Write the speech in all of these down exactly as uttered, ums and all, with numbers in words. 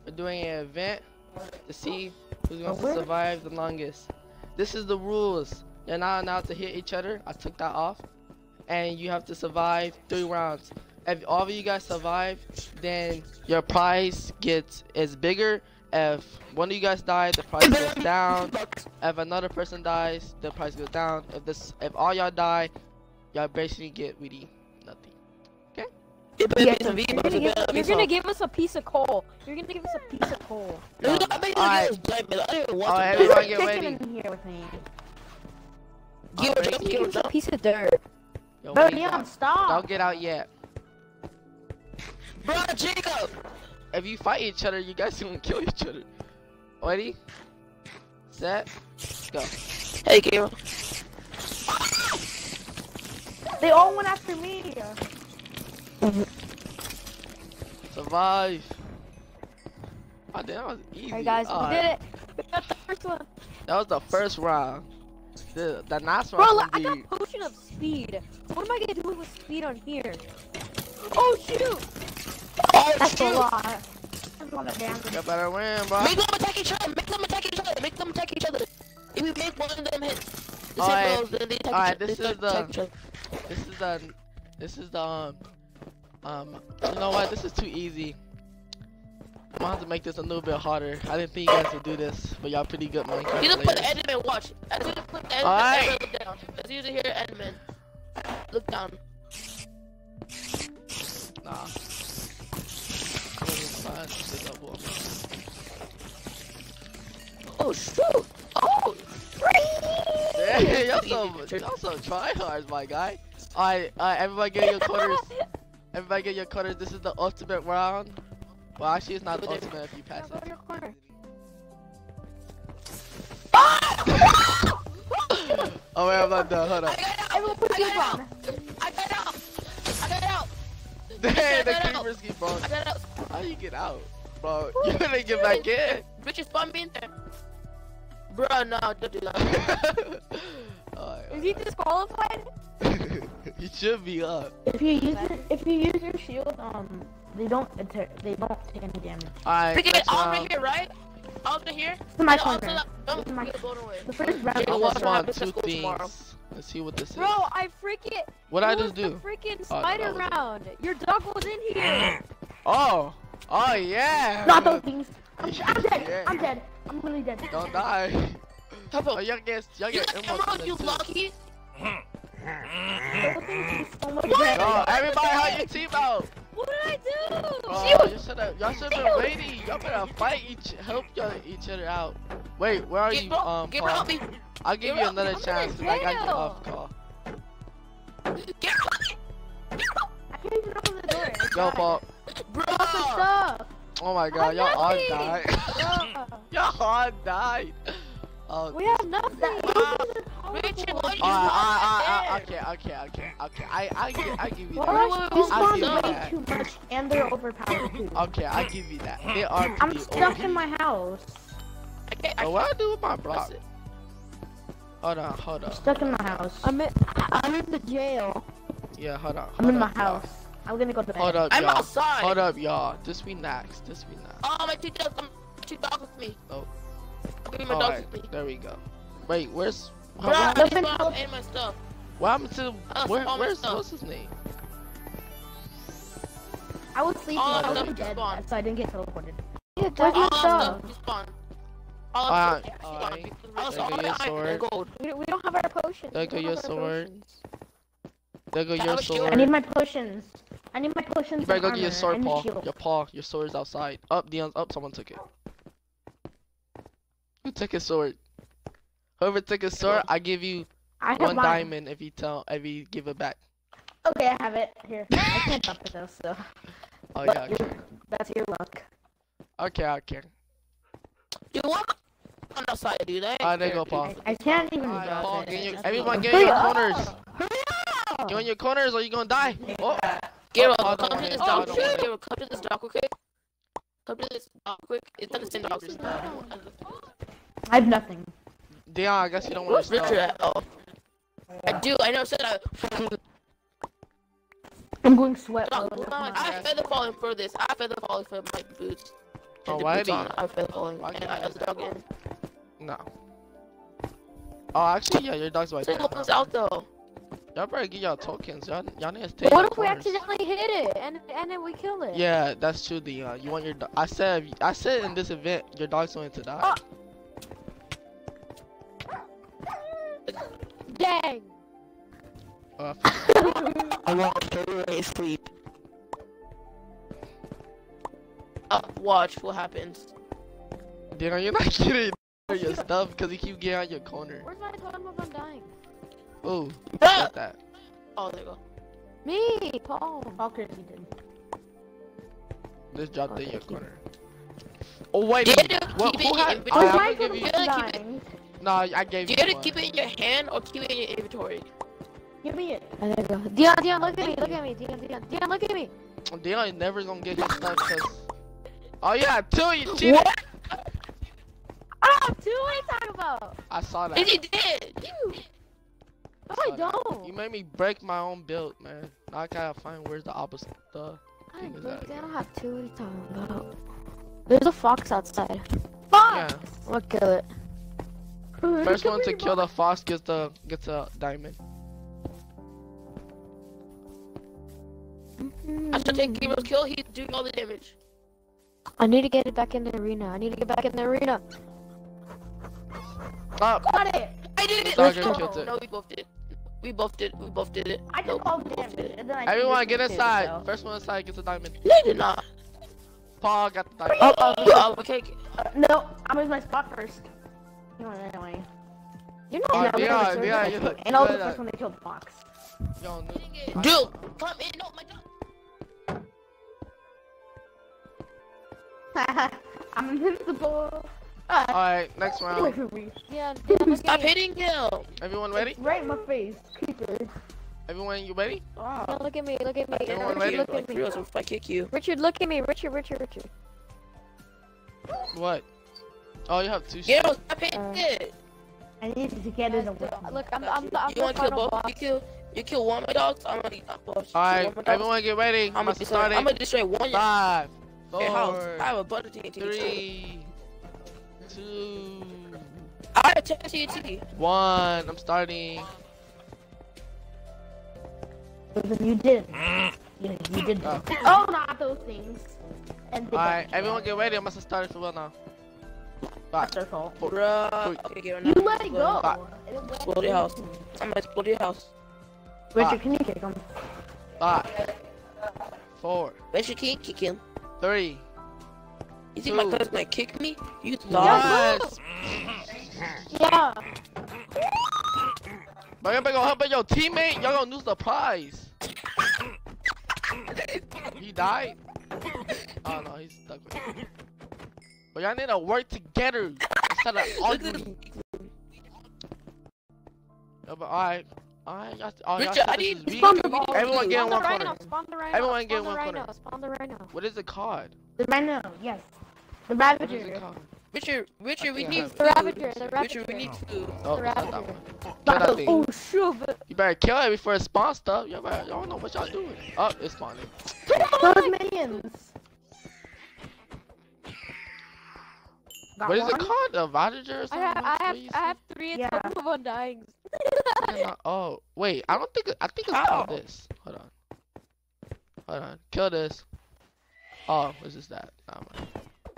We're doing an event to see who's going to survive the longest. This is the rules. You're not allowed to hit each other. I took that off. And you have to survive three rounds. If all of you guys survive, then your prize gets is bigger. If one of you guys die, the prize goes down. If another person dies, the prize goes down. If this, if all y'all die, y'all basically get really nothing. Okay? Yeah, you're, gonna give, you're gonna give us a piece of coal. You're gonna give us a piece of coal. Um, Alright, Alright, everybody get ready. In here with me. Give Right, give us a piece of dirt. Yo, Bro, wait, Neon, don't- stop. Don't get out yet. Bro, Jacob! If you fight each other, you guys gonna kill each other. Ready? Set? Go. Hey, Gabriel. They all went after me. Survive. Oh, damn, that was easy. Alright, guys, Alright. we did it. We got the first one. That was the first round. The, the last Bro, round look, I gonna be... got potion of speed. What am I gonna do with speed on here? Oh shoot! Oh, That's shoot. a lot. That's a lot of damage. You better win, bro. Make them attack each other. Make them attack each other. Make them attack each other. If we make one of them hit the Alright. same rows, then they attack Alright, each other. this They is attack the- each other. This is the... This is the, um... Um... You know what? This is too easy. I'm gonna have to make this a little bit harder. I didn't think you guys would do this, but y'all pretty good Minecraft You just put the players. Enderman, watch. As you put the Enderman, Alright. Enderman, look down. As you hear Enderman. Look down. Nah. I'm gonna find the double. Oh, shoot. Oh, Yeah, y'all so, y'all so tryhards, my guy. Alright, alright, everybody get your quarters. Everybody get your quarters. This is the ultimate round. Well, actually, it's not the ultimate if you pass Go in it. your corner. Oh, wait, I'm not done. Hold I up. got out. Everyone put I your got on. out. I got out. I got out. Dang, the got out. creepers keep on. I got out. How you get out? Bro, you gonna get back in. Bitch, spawn me in there. Bro, no, don't do that. Alright, Is he disqualified? he should be up. If you use your, if you use your shield, um, they don't atta- they don't take any damage. Alright, Pick it next all right round. here, right? All right here. This is my And also corner. that- Don't This is my- get blown away. The first round. Yeah, I watch want what one, happens two at school tomorrow. things. Let's see what this is. Bro, I freaking. What I it just was do? The freaking Oh, no, spider that was it. round. Your dog was in here. Oh! Oh, yeah! Not those things. I'm, I'm dead. Yeah. I'm dead. I'm literally dead. Don't die. How Oh, about y'all get, y'all you get got emeralds emerald, in you it, too. lucky? Those things do so much Oh, damage. everybody help your team out! What did I do? Oh, you should have, y'all should have been waiting. Y'all better fight each, help y'all, each other out. Wait, where are you, Gabriel, um, Gabriel, Paul? help me. I'll give you Gabriel, another I'm chance in because I got you jail. off call. Gabriel, I can't even open the door. It's Go, locked. Paul. bro. Stop. Oh my god, y'all all nothing. died. Bro, Y'all all died. Oh, we have nothing. Richard, why you Alright, alright, not alright, there? okay, okay, okay, okay. I, I, give, I give you Well, that. Wait, wait, you wait, I'll spawn give you way that. too much, and they're overpowered too. Okay, I give you that. They are I'm pretty stuck O P. in my house. I can't, I Oh, what I do with my block? That's it. Hold on, hold I'm on. stuck in my house. I'm in, I'm in the jail. Yeah, hold on. I'm hold in my up, y'all. house. I'm gonna go to bed. Hold up, I'm y'all. outside. Hold up, y'all. Just relax. Just relax. Oh, my two dogs, um, two dogs with me. Oh. Give me my dogs Alright, with me. there we go. Wait, where's... Bro, What, I what, Let's just been- spawned and my stuff. what happened to... Uh, Where, spawn where's... stuff. What's his name? I was sleeping. Oh, I no, was you dead, spawned. so I didn't get teleported. Yeah, Where's Doug, my All our stuff? stuff, you spawn. All Alright, our stuff, you alright. spawn. All There our go your stuff, sword. and gold. we, we don't have our potions. There We go don't your have our sword. potions. There go I your have a shield. sword. I need my potions. I need my potions. You better and go get your armor. sword, I need Paul. shield. Your Paul, your sword's outside. Up, Dion's up. Someone took it. Who took his sword? Whoever took his sword, I give you I have one mine. diamond if you tell, if you give it back. Okay, I have it here. I can't drop it though, so Oh But yeah, okay. you're- that's your luck. Okay, okay. You want on the side, dude? I ain't Alright, there you go, scared, Paul. dude. I, I can't even Alright, drop Paul, it. get in your, That's everyone the- get in your Hurry corners. up! Get in your corners or you gonna die. Oh, Gabriel, Oh, I come don't to this want dog. it. I don't want it. Gabriel, come to this dog, okay? Come to this dog, quick. It's not the same dog. It's I have nothing. Dion, I guess you don't want Where's to Richard start. at? Oh. I do. I never said I. I'm going sweat. Dog, mode. I feather falling for this. I feather falling for my boots. Oh, the why boots did he- on. I feel calling. why And can't I I have the dog in. No. Oh, actually, yeah, your dog's right there. Single one's out though. Y'all better get y'all tokens. Y'all, y'all need to stay But in what the if we corners. accidentally hit it and and then we kill it? Yeah, that's true, Dion. You want your dog. I said, I said in this event, your dog's going to die. Dang. Uh, I want to sleep. Uh, watch what happens. Dion, you're not getting your stuff because you keep getting on your corner. Where's my totem of undying? Ooh, Ah! like that. Oh, there you go. Me, Paul. Paul crazy did. Just dropped Oh, it in your thank you. corner. Oh wait, Do you what? have to Who keep it in had? inventory? Oh, Oh, I'm my gonna give totem you. is gotta keep it- dying. No, I gave Do you. you have to one. keep it in your hand or keep it in your inventory? Give me it. Oh, there you go. Dion, Dion, look at me, look at me, Dion, Dion, Dion, look at me. Dion is never gonna get his stuff because. Oh yeah, two, you cheated. Oh, two, what are you talking about? I saw that. And you did. No, saw I that. don't. You made me break my own build, man. Now I gotta find where's the opposite. The I thing is looked, that I don't again? have two, what are you talking about? There's a fox outside. Fuck! Yeah. I'm gonna kill it. First one to kill the fox gets the gets a diamond. After taking Gabriel's kill, he's doing all the damage. I need to get it back in the arena. I need to get back in the arena. Stop. Got it. I did it. Dogger No, killed it. no, we both did. We both did. We both did it. I took Nope, all we the both damage. did it. And then I Everyone get finished it, inside. so. First one inside gets a diamond. No, you did not. Paul got the diamond. Oh, oh, oh, okay. Uh, no, I was my spot first. You know, anyway. You're Oh, not. Dion, Yeah, Dion, you look. And I was you the look first one that killed the fox. at- Yo, no- Dude, come in. No, my dog. I'm invincible. Uh, Alright, next away round. from me. Yeah, Dion, look Stop at me. hitting him. Everyone ready? Right in my face. Creeper. Everyone, you ready? Dion, look at me, look at me. Everyone Richard, ready? look Like, at for me. real, so if I kick you. Richard, look at me. Richard, Richard, Richard. What? Oh, you have two Yeah, shots. stop hitting Uh, it. I need you to get in the way. Look, I'm, I'm, I'm You the want to kill final both? boss. You kill, you kill one of my dogs. I'm gonna, uh, well, you kill one of Alright, my dogs. everyone get ready. I'm I'm gonna gonna destroy. start I'm it. gonna destroy one. Your Five, your house. four, I have a bunch of T N T. three, two, I have ten T N T. one. I'm starting. You did. You, you did. Oh. Oh, not those things. And the Alright, everyone get ready. I'm gonna start it for real now. Five, That's their fault. four, Bruh. three. Okay, get You let it go. Five. Explode your house. I'm gonna explode your house. Richard, can you kick him? five, four, Bet you can't kick him. three, You think my Two. cousin's gonna kick me? You thought? one. Yeah. But y'all better go help your teammate. Y'all gonna lose the prize. He died? Oh no, he's stuck with it. But y'all need to work together instead of Look at arguing. Yo, but alright. Alright, y'all. Oh, y'all Richard, said I this need is weak. Spawn the ball. Everyone get in Spawn the one rhino, corner. spawn the rhino. Everyone spawn get in the one rhino, corner. Spawn the rhino. What is it called? The rhino, yes. The What is it Ravager. called? Richard, Richard, we think I need have food. The Ravager, the Richard, we Ravager. need food. Oh, The it's not that Ravager. one. Kill that thing. Oh, shoot. You better kill it before it spawns stuff. Y'all better, y'all don't know what y'all doing. Oh, it's spawning. Those minions. Got What is it one? called? A Ravager or I something? have, I have, What you I have three Yeah. totem of undyings. said? Yeah, Oh, wait. I don't think. It, I think it's called Ow. this. Hold on. Hold on. Kill this. Oh, what is that? Nah, man.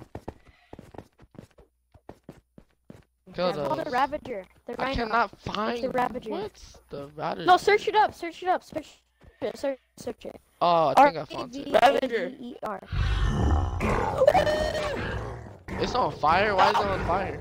Kill It's called the those. Ravager. The I rhino. cannot find. Ravager. What's the Ravager? No, search it up. Search it up. Search it. Search, search it. Oh, I think I found it. Ravager. E R. It's on fire. Why is it on fire?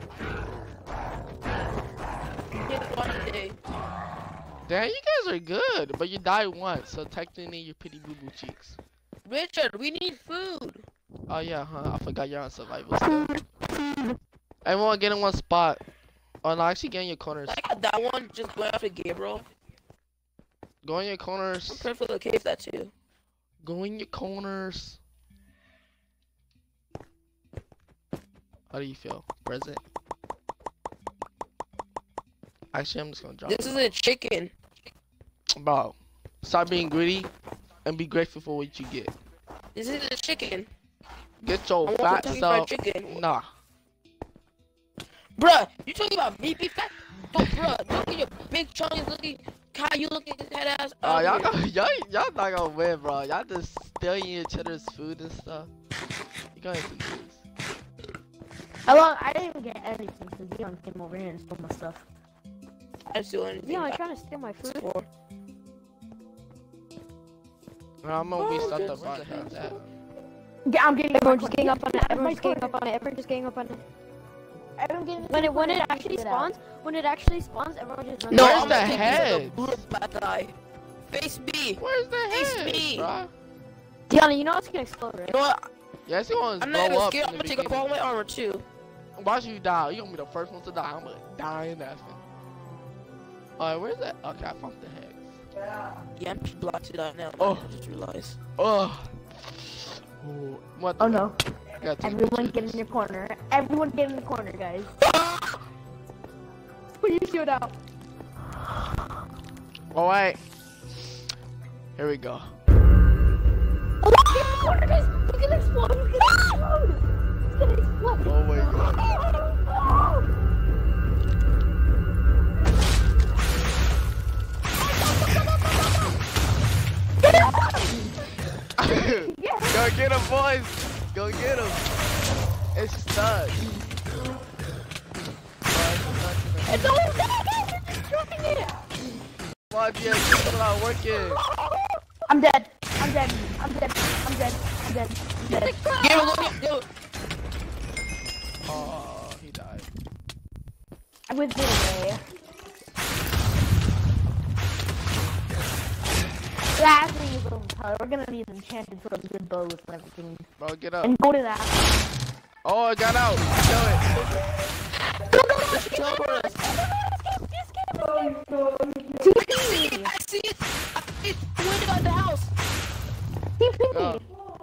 Get one day. Damn, you guys are good, but you died once, so technically you're pretty boo boo cheeks. Richard, we need food. Oh yeah, huh? I forgot you're on survival still. Everyone get in one spot. Oh no, actually get in your corners. I got that one just going after Gabriel. Go in your I'm corners. praying for the cave that too. Go in your corners. How do you feel? Present? Actually, I'm just gonna drop This it. is a chicken. Bro, stop being greedy and be grateful for what you get. This is a chicken. Get your I want fat Kentucky self. Fried Chicken. Nah. Bruh, you talking about me be fat? Yo, bruh, look at your big chunky looking, how you looking head ass. Oh, out y'all, here. gonna, y'all, y'all not gonna win, bro. Y'all just stealing each other's food and stuff. You guys do this. Hello, I didn't even get anything because Dion came over here and stole my stuff. I didn't steal anything. Yeah, I'm back trying to steal my food. before. I'm gonna be Oh, stuck good. up on that. that. Yeah, I'm getting Everyone's my just getting up on it. corner. Everyone's My getting up corner. on it. Everyone's just getting up on it. Everyone getting When it when it corner. actually Get out. spawns, when it actually spawns, everyone just runs. No, Where's I'm the gonna take you to head? blue bad guy. Face B. Where's the Face head, me. bro? Diana, you know it's gonna explode, right? You know what? Yes, you want to I'm blow not even up scared. in I'm the gonna take off all beginning. my armor too. Watch you die. You gonna be the first one to die. I'm gonna die in that thing. Alright, where's that? Okay, I found the hex. Yeah, I'm just blocked it out now. Oh. I just realized. Ugh. Ooh, what the Oh no. Gotta take Everyone get pictures. in your corner. Everyone get in the corner, guys. Put your shield out. Oh, wait. Here we go. Oh, get in the corner, guys. It's gonna explode. It's gonna explode. It's gonna explode. Oh my god. Go get him, boys! Go get him! It's stuck. It's all dead. It's destroying it. Come on, yeah, it's not working. I'm dead. I'm dead. I'm dead. I'm dead. I'm dead. I'm dead. Give it, look at yo. Oh, he died. I was there. Last thing is over color. We're gonna need enchanted swords and bows and everything. Bro, get up. And go to that. Oh, I got out. Kill it. Let's kill for us. T P! I see it. I see it. The window at the house. T P! Go.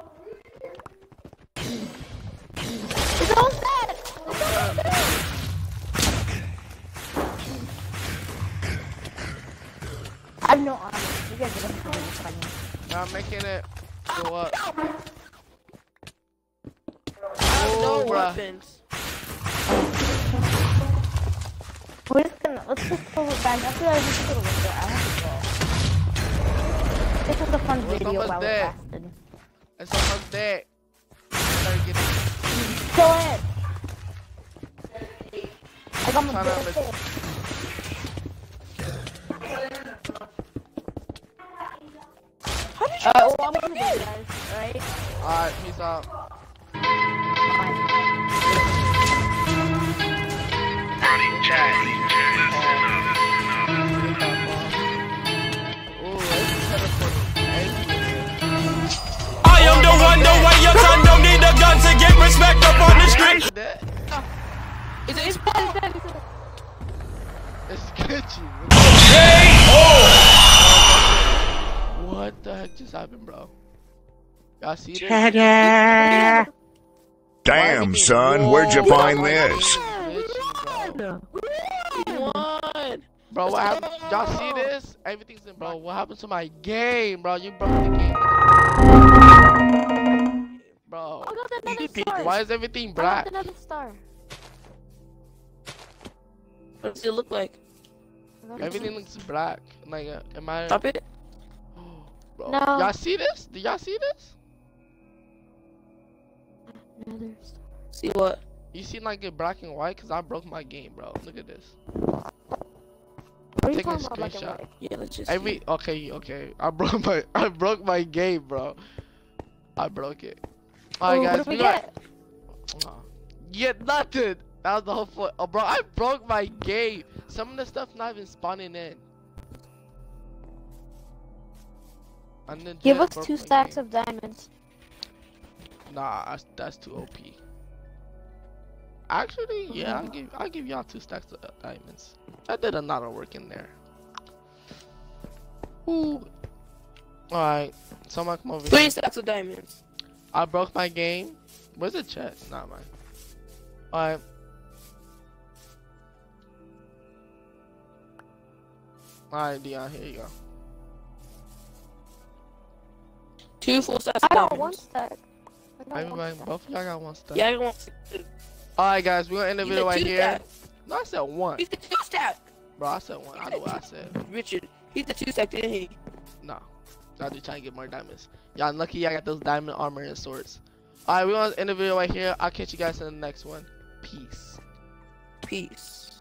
It's all dead! It's all dead! I have no armor. You guys are gonna find me. Now I'm making it go up. I have no Oh, bruh. weapons. We're just gonna, let's just go back. After I just go with it, I have to go. This was a fun Well, video someone's while it dead. lasted. It's almost dead. Better get it. Kill it! I got my Trying bird to- hit. Uh, well, I'm gonna do guys, alright? Alright, peace out. I am the one, the way your son don't need a gun to get respect up on the street. Is it? It's Paul. It's sketchy. What the heck just happened, bro? Y'all see this? Damn, son, where'd you find this? One. Bro, what happened? Y'all see this? Everything's in, bro. What happened to my game, bro? You broke the game. Bro, I got another You did star. why is everything I black? got another star. What does it look like? I got Everything looks black. Like, uh, am I? Stop it. Bro, No. y'all see this? Do y'all see this? another star. See what? You see like it black and white? Cause I broke my game, bro. Look at this. What are you Taking a talking about? Black and screenshot. white? Yeah, let's just. Every okay, okay. I broke my I broke my game, bro. I broke it. Oh, Alright, what guys. did we we got- get? Yeah, nothing. That was the whole point. Oh, bro, I broke my game. Some of the stuff not even spawning in. I legit Give us broke two my stacks game. of diamonds. Nah, that's, that's too O P. Actually, yeah, I'll give I'll give y'all two stacks of diamonds. I did a lot of work in there. Ooh. Alright, someone come over Three here. stacks of diamonds. I broke my game. Where's the chest? Not mine. Alright. Alright, Dion, here you go. Two full stacks of I got one diamonds. stack. Everybody, both of y'all got one stack. Yeah, I want to. Alright, guys, we're gonna end the He's video a right two here. stack. No, I said one. He's the two stack. Bro, I said one. I know what I said. Richard, he's the two stack, didn't he? No. Y'all just trying to get more diamonds. Y'all lucky y'all got those diamond armor and swords. Alright, we're gonna end the video right here. I'll catch you guys in the next one. Peace. Peace.